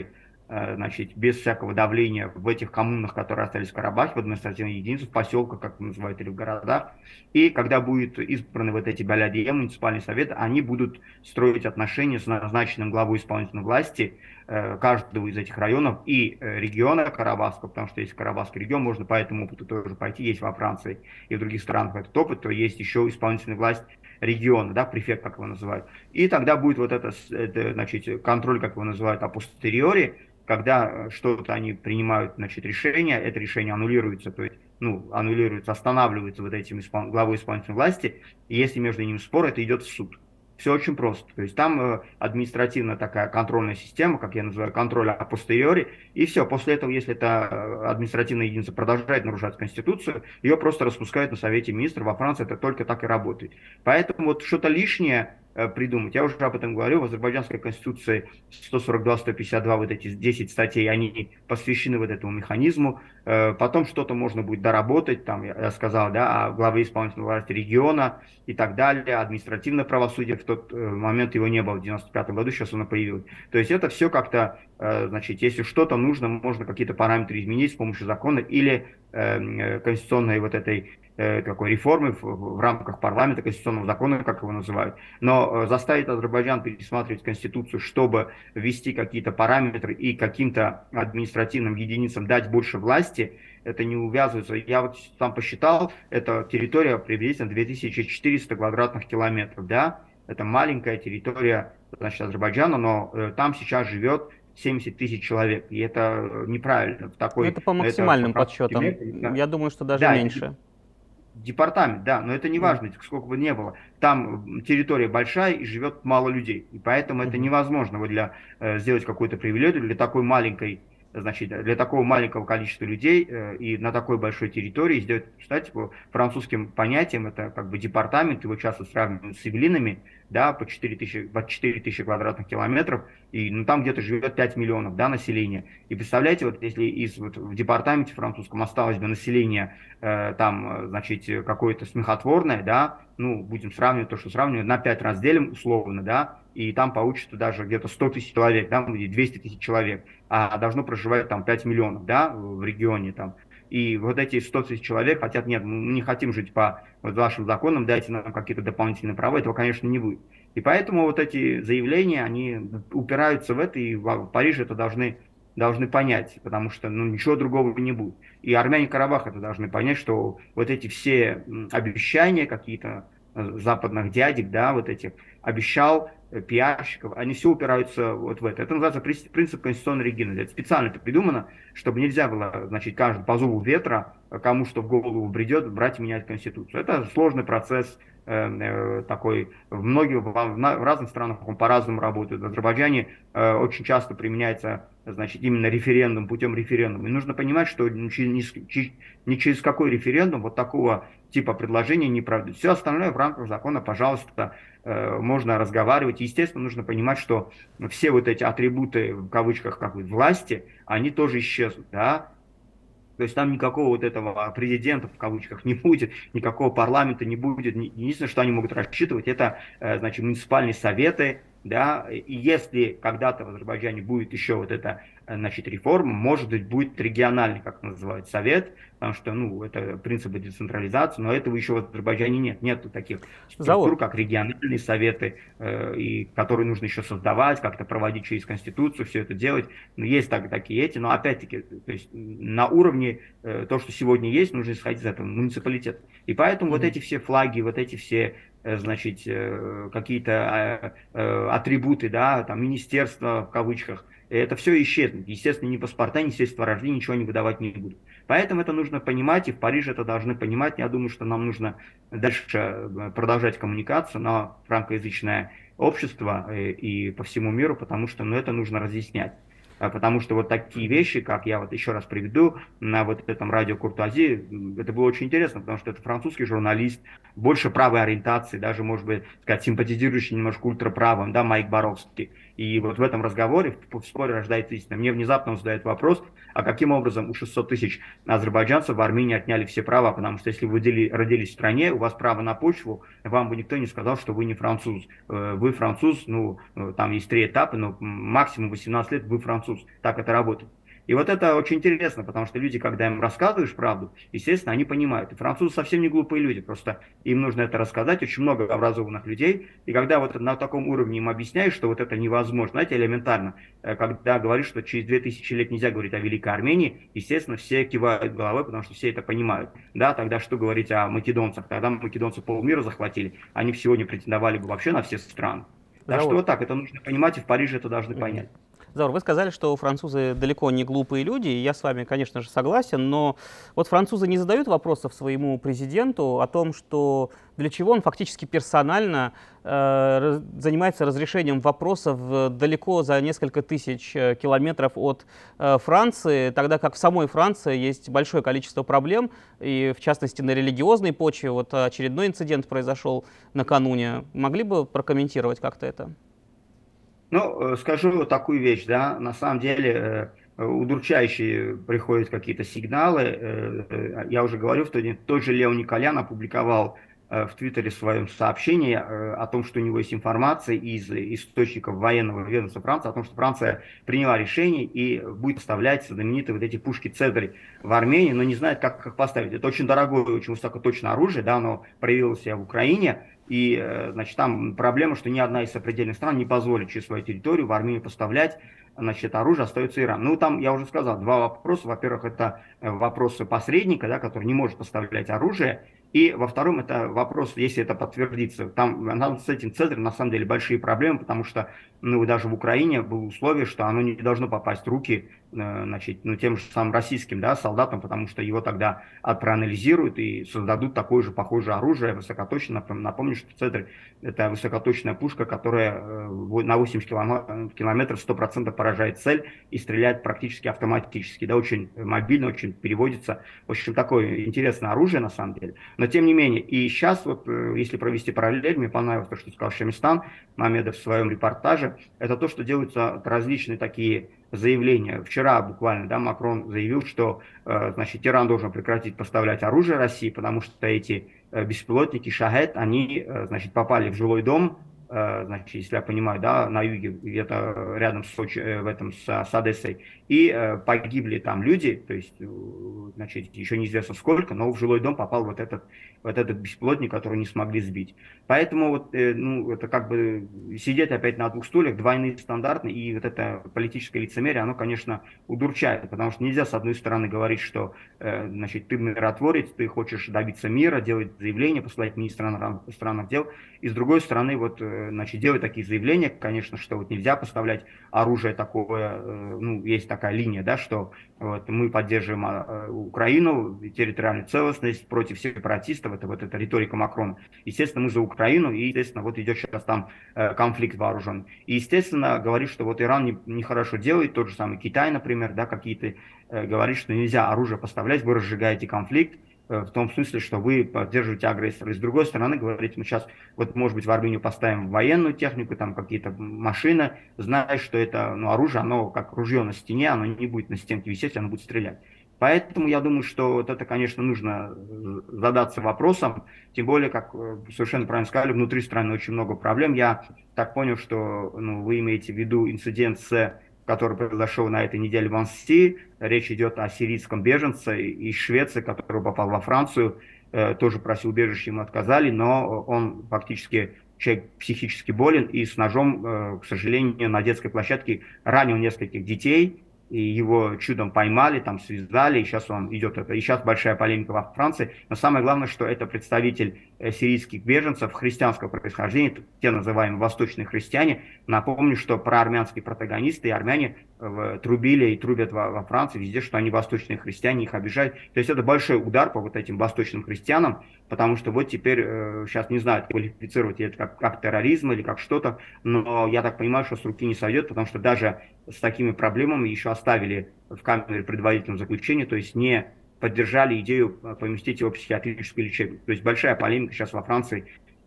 значит, без всякого давления в этих коммунах, которые остались в Карабахе, в административной единице, в поселках, как называют, или в городах. И когда будут избраны вот эти балядия, муниципальные советы, они будут строить отношения с назначенным главой исполнительной власти каждого из этих районов и региона Карабахского, потому что есть Карабахский регион, можно по этому опыту тоже пойти, есть во Франции и в других странах этот опыт, то есть еще исполнительная власть региона, да, префект, как его называют. И тогда будет вот это, это значит, контроль, как его называют, апостериори, когда что-то они принимают, значит, решение, это решение аннулируется, то есть, ну, аннулируется, останавливается вот этим испол... главой исполнительной власти, и если между ними спор, это идет в суд. Все очень просто. То есть там э, административная такая контрольная система, как я называю, контроль апостериори, и все. После этого, если эта административная единица продолжает нарушать Конституцию, ее просто распускают на Совете Министров. Во Франции это только так и работает. Поэтому вот что-то лишнее э, придумать, я уже об этом говорил, в азербайджанской Конституции сто сорок два сто пятьдесят два, вот эти десять статей, они посвящены вот этому механизму. Э, потом что-то можно будет доработать, там, я, я сказал, да, о главе исполнительной власти региона и так далее, административное правосудие, в тот момент его не было в девяносто пятом году, сейчас оно появилось. То есть это все как-то, значит, если что-то нужно, можно какие-то параметры изменить с помощью закона или э, конституционной вот этой э, такой реформы в, в рамках парламента, конституционного закона, как его называют. Но э, заставить Азербайджан пересматривать Конституцию, чтобы ввести какие-то параметры и каким-то административным единицам дать больше власти, это не увязывается. Я вот там посчитал, это территория приблизительно две тысячи четыреста квадратных километров, да, это маленькая территория, значит, Азербайджана, но э, там сейчас живет семьдесят тысяч человек, и это неправильно. В такой, это по максимальным это, подсчетам, да. Я думаю, что даже да, меньше. Департамент, да, но это не важно, mm. сколько бы ни было. Там территория большая и живет мало людей, и поэтому mm-hmm. это невозможно вот для, э, сделать какую-то привилегию для такой маленькой, значит, для такого маленького количества людей э, и на такой большой территории сделать, кстати, по французским понятиям, это как бы департамент, его часто сравнивают с Ивлинами, да, по четыре тысячи квадратных километров, и ну, там где-то живет пять миллионов, да, населения. И представляете, вот если из, вот, в департаменте французском осталось бы население э, там, значит, какое-то смехотворное, да, ну, будем сравнивать то, что сравнивать, на пять разделим условно, да, и там получится даже где-то сто тысяч человек, да, двести тысяч человек, а должно проживать там пять миллионов, да, в регионе там. И вот эти сто тысяч человек хотят, нет, мы не хотим жить по вот, вашим законам, дайте нам какие-то дополнительные права, этого, конечно, не будет. И поэтому вот эти заявления, они упираются в это, и в Париже это должны, должны понять, потому что ну, ничего другого не будет. И армяне Карабаха это должны понять, что вот эти все обещания какие-то западных дядек, да, вот этих, обещал, пиарщиков, они все упираются вот в это. Это называется принцип конституционной оригинальности. Это специально это придумано, чтобы нельзя было, значит, каждый по зову ветра, кому что в голову бредет, брать и менять Конституцию. Это сложный процесс, э, э, такой, в многих, в, в разных странах он по-разному работает. В Азербайджане э, очень часто применяется, значит, именно референдум, путем референдума. И нужно понимать, что ни, ни, ни через какой референдум вот такого типа предложения не пройдет. Все остальное в рамках закона, пожалуйста, можно разговаривать. Естественно, нужно понимать, что все вот эти атрибуты, в кавычках, как бы, власти, они тоже исчезнут, да. То есть там никакого вот этого президента, в кавычках, не будет, никакого парламента не будет. Единственное, что они могут рассчитывать, это, значит, муниципальные советы, да, и если когда-то в Азербайджане будет еще вот эта, значит, реформа, может быть, будет региональный, как называют, совет, потому что, ну, это принципы децентрализации, но этого еще в Азербайджане нет, нету таких структур, Заур. Как региональные советы, э, и которые нужно еще создавать, как-то проводить через Конституцию, все это делать, но есть так, такие эти, но опять-таки, то есть на уровне э, то, что сегодня есть, нужно исходить из этого, муниципалитета, и поэтому mm-hmm. вот эти все флаги, вот эти все значит, какие-то атрибуты, да, там, министерства, в кавычках, это все исчезнет. Естественно, ни паспорта, ни свидетельства о рождении ничего не выдавать не будут. Поэтому это нужно понимать, и в Париже это должны понимать. Я думаю, что нам нужно дальше продолжать коммуникацию на франкоязычное общество и по всему миру, потому что, ну, это нужно разъяснять. Потому что вот такие вещи, как я вот еще раз приведу, на вот этом радио Куртуази, это было очень интересно, потому что это французский журналист, больше правой ориентации, даже, может быть, сказать, симпатизирующий немножко ультраправым, да, Майк Боровский. И вот в этом разговоре, в споре рождается истина. Мне внезапно он задает вопрос, А каким образом у шестисот тысяч азербайджанцев в Армении отняли все права? Потому что если вы родились в стране, у вас право на почву, вам бы никто не сказал, что вы не француз. Вы француз, ну, там есть три этапа, но максимум восемнадцать лет вы француз. Так это работает. И вот это очень интересно, потому что люди, когда им рассказываешь правду, естественно, они понимают. И французы совсем не глупые люди, просто им нужно это рассказать. Очень много образованных людей. И когда вот на таком уровне им объясняешь, что вот это невозможно, знаете, элементарно, когда говоришь, что через две тысячи лет нельзя говорить о Великой Армении, естественно, все кивают головой, потому что все это понимают. Да, тогда что говорить о македонцах? Тогда македонцы полмира захватили, они сегодня претендовали бы вообще на все страны. Так что вот так, это нужно понимать, и в Париже это должны понять. Заур, вы сказали, что французы далеко не глупые люди, и я с вами, конечно же, согласен, но вот французы не задают вопросов своему президенту о том, что для чего он фактически персонально э, занимается разрешением вопросов далеко за несколько тысяч километров от э, Франции, тогда как в самой Франции есть большое количество проблем, и в частности на религиозной почве. Вот очередной инцидент произошел накануне. Могли бы прокомментировать как-то это? Ну, скажу такую вещь, да, на самом деле удручающие приходят какие-то сигналы. Я уже говорю, что тот же Лео Николян опубликовал в Твиттере в своем сообщении о том, что у него есть информация из источников военного ведомства Франции, о том, что Франция приняла решение и будет поставлять знаменитые вот эти пушки Цезарь в Армению, но не знает, как их поставить. Это очень дорогое, очень высокоточное оружие, да, оно проявило себя в Украине. И, значит, там проблема, что ни одна из сопредельных стран не позволит через свою территорию в Армению поставлять, значит, оружие, остается Иран. Ну, там, я уже сказал, два вопроса. Во-первых, это вопросы посредника, да, который не может поставлять оружие. И во втором, это вопрос, если это подтвердится. Там, там с этим Цезарем на самом деле большие проблемы, потому что, ну, даже в Украине было условие, что оно не должно попасть в руки, значит, ну, тем же самым российским, да, солдатам, потому что его тогда проанализируют и создадут такое же похожее оружие высокоточное. Напомню, что Цезарь — это высокоточная пушка, которая на восемьдесят километров сто процентов поражает цель и стреляет практически автоматически, да, очень мобильно, очень переводится. В общем, такое интересное оружие на самом деле. Но тем не менее, и сейчас вот, если провести параллель, мне понравилось то, что сказал Шамистан Мамедов в своем репортаже, это то, что делаются различные такие заявления. Вчера буквально, да, Макрон заявил, что, значит, Иран должен прекратить поставлять оружие России, потому что эти беспилотники «Шахед», они, значит, попали в жилой дом, значит, если я понимаю, да, на юге, где-то рядом с Сочи, в этом, с, с Одессой, и погибли там люди, то есть, значит, еще неизвестно сколько, но в жилой дом попал вот этот, вот этот беспилотник, который не смогли сбить. Поэтому вот, ну, это как бы сидеть опять на двух стульях, двойные стандарты, и вот это политическое лицемерие, оно, конечно, удурчает, потому что нельзя, с одной стороны, говорить, что, значит, ты миротворец, ты хочешь добиться мира, делать заявления, посылать министра иностранных дел, и с другой стороны, вот, значит, делать такие заявления, конечно, что вот нельзя поставлять оружие такое, ну, есть такая линия, да, что вот, мы поддерживаем Украину, территориальную целостность против сепаратистов, это вот эта риторика Макрона. Естественно, мы за Украину, и, естественно, вот идет сейчас там конфликт вооруженный. И, естественно, говорит, что вот Иран нехорошо не делает, тот же самый Китай, например, да, какие-то, говорит, что нельзя оружие поставлять, вы разжигаете конфликт, в том смысле, что вы поддерживаете агрессора. И с другой стороны, говорите, мы сейчас, вот, может быть, в Армению поставим военную технику, там какие-то машины, зная, что это, ну, оружие, оно как ружье на стене, оно не будет на стенке висеть, оно будет стрелять. Поэтому я думаю, что вот это, конечно, нужно задаться вопросом, тем более, как совершенно правильно сказали, внутри страны очень много проблем. Я так понял, что, ну, вы имеете в виду инцидент с который произошел на этой неделе в Анси. Речь идет о сирийском беженце из Швеции, который попал во Францию, тоже просил убежище, ему отказали, но он фактически человек психически болен и с ножом, к сожалению, на детской площадке ранил нескольких детей, и его чудом поймали, там связали, и сейчас он идет это. И сейчас большая полемика во Франции. Но самое главное, что это представитель сирийских беженцев христианского происхождения, те называемые восточные христиане. Напомню, что проармянские протагонисты и армяне трубили и трубят во, во Франции везде, что они восточные христиане, их обижают. То есть это большой удар по вот этим восточным христианам, потому что вот теперь, э, сейчас не знаю, квалифицировать это как, как терроризм или как что-то, но я так понимаю, что с руки не сойдет, потому что даже с такими проблемами еще оставили в камере предварительного заключения, то есть не поддержали идею поместить его в психиатрическую лечебницу. То есть большая полемика сейчас во Франции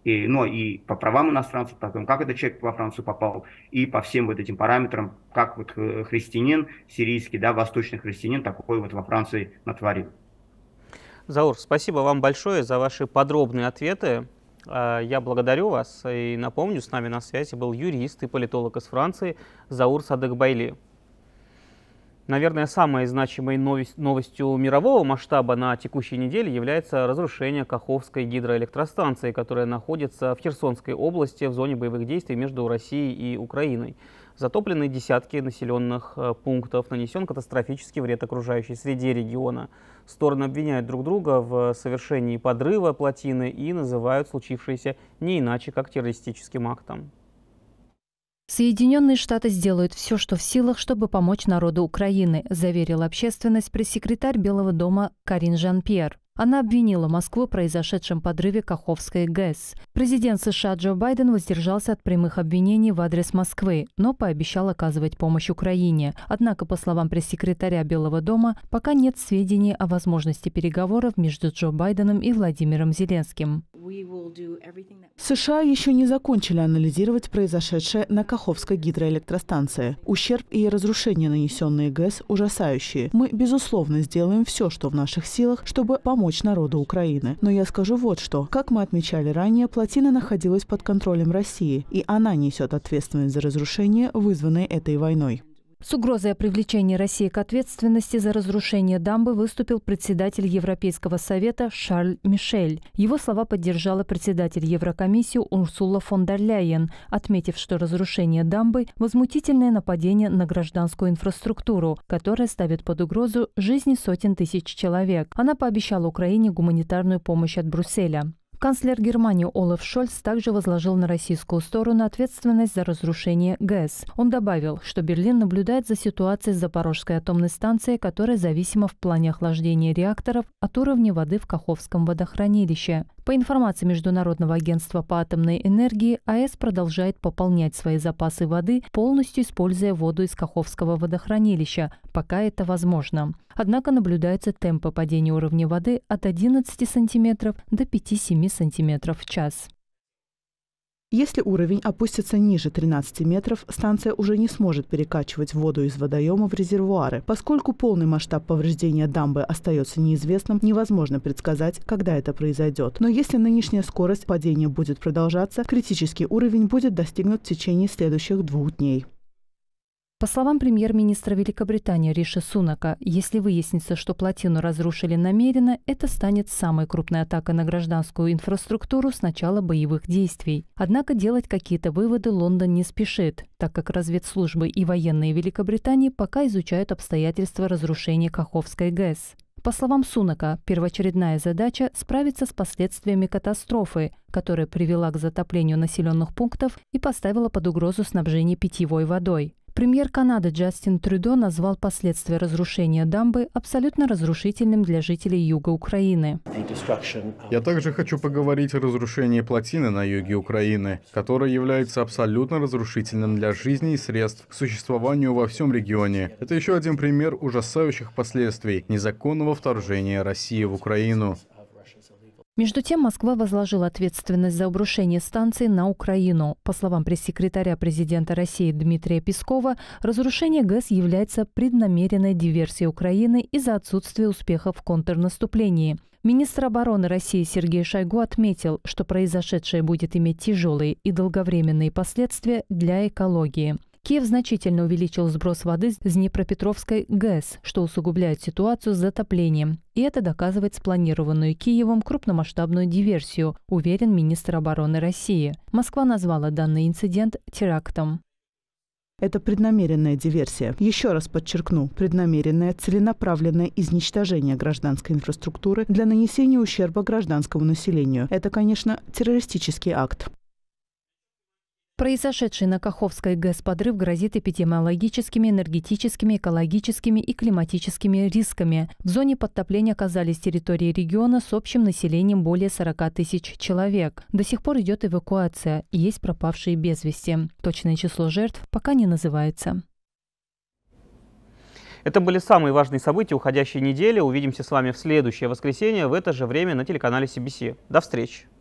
И, ну, и по правам иностранцев, потом, как этот человек во Францию попал, и по всем вот этим параметрам, как вот христианин сирийский, да, восточный христианин такой вот во Франции натворил. Заур, спасибо вам большое за ваши подробные ответы. Я благодарю вас и напомню, с нами на связи был юрист и политолог из Франции Заур Садыкбайли. Наверное, самой значимой новостью мирового масштаба на текущей неделе является разрушение Каховской гидроэлектростанции, которая находится в Херсонской области в зоне боевых действий между Россией и Украиной. Затоплены десятки населенных пунктов, нанесен катастрофический вред окружающей среде региона. Стороны обвиняют друг друга в совершении подрыва плотины и называют случившееся не иначе, как террористическим актом. Соединенные Штаты сделают все, что в силах, чтобы помочь народу Украины, заверила общественность пресс-секретарь Белого дома Карин Жан-Пьер. Она обвинила Москву в произошедшем подрыве Каховской ГЭС. Президент США Джо Байден воздержался от прямых обвинений в адрес Москвы, но пообещал оказывать помощь Украине. Однако, по словам пресс-секретаря Белого дома, пока нет сведений о возможности переговоров между Джо Байденом и Владимиром Зеленским. США еще не закончили анализировать произошедшее на Каховской гидроэлектростанции. Ущерб и разрушения, нанесенные ГЭС, ужасающие. Мы, безусловно, сделаем все, что в наших силах, чтобы помочь народу Украины. Но я скажу вот что. Как мы отмечали ранее, плотина находилась под контролем России, и она несет ответственность за разрушение, вызванное этой войной. С угрозой о привлечении России к ответственности за разрушение дамбы выступил председатель Европейского совета Шарль Мишель. Его слова поддержала председатель Еврокомиссии Урсула фон дер Ляйен, отметив, что разрушение дамбы – возмутительное нападение на гражданскую инфраструктуру, которая ставит под угрозу жизни сотен тысяч человек. Она пообещала Украине гуманитарную помощь от Брюсселя. Канцлер Германии Олаф Шольц также возложил на российскую сторону ответственность за разрушение ГЭС. Он добавил, что Берлин наблюдает за ситуацией с Запорожской атомной станцией, которая зависима в плане охлаждения реакторов от уровня воды в Каховском водохранилище. По информации Международного агентства по атомной энергии, АЭС продолжает пополнять свои запасы воды, полностью используя воду из Каховского водохранилища, пока это возможно. Однако наблюдаются темпы падения уровня воды от одиннадцати сантиметров до пяти-семи сантиметров в час. Если уровень опустится ниже тринадцати метров, станция уже не сможет перекачивать воду из водоема в резервуары. Поскольку полный масштаб повреждения дамбы остается неизвестным, невозможно предсказать, когда это произойдет. Но если нынешняя скорость падения будет продолжаться, критический уровень будет достигнут в течение следующих двух дней. По словам премьер-министра Великобритании Риши Сунака, если выяснится, что плотину разрушили намеренно, это станет самой крупной атакой на гражданскую инфраструктуру с начала боевых действий. Однако делать какие-то выводы Лондон не спешит, так как разведслужбы и военные Великобритании пока изучают обстоятельства разрушения Каховской ГЭС. По словам Сунака, первоочередная задача – справиться с последствиями катастрофы, которая привела к затоплению населенных пунктов и поставила под угрозу снабжение питьевой водой. Премьер Канады Джастин Трюдо назвал последствия разрушения дамбы абсолютно разрушительным для жителей юга Украины. Я также хочу поговорить о разрушении плотины на юге Украины, которая является абсолютно разрушительным для жизни и средств к существованию во всем регионе. Это еще один пример ужасающих последствий незаконного вторжения России в Украину. Между тем, Москва возложила ответственность за обрушение станции на Украину. По словам пресс-секретаря президента России Дмитрия Пескова, разрушение ГЭС является преднамеренной диверсией Украины из-за отсутствия успехов в контрнаступлении. Министр обороны России Сергей Шойгу отметил, что произошедшее будет иметь тяжелые и долговременные последствия для экологии. Киев значительно увеличил сброс воды с Днепропетровской ГЭС, что усугубляет ситуацию с затоплением. И это доказывает спланированную Киевом крупномасштабную диверсию, уверен министр обороны России. Москва назвала данный инцидент терактом. Это преднамеренная диверсия. Еще раз подчеркну, преднамеренное целенаправленное изничтожение гражданской инфраструктуры для нанесения ущерба гражданскому населению. Это, конечно, террористический акт. Произошедший на Каховской ГЭС подрыв грозит эпидемиологическими, энергетическими, экологическими и климатическими рисками. В зоне подтопления оказались территории региона с общим населением более сорока тысяч человек. До сих пор идет эвакуация, и есть пропавшие без вести. Точное число жертв пока не называется. Это были самые важные события уходящей недели. Увидимся с вами в следующее воскресенье в это же время на телеканале си би си. До встречи!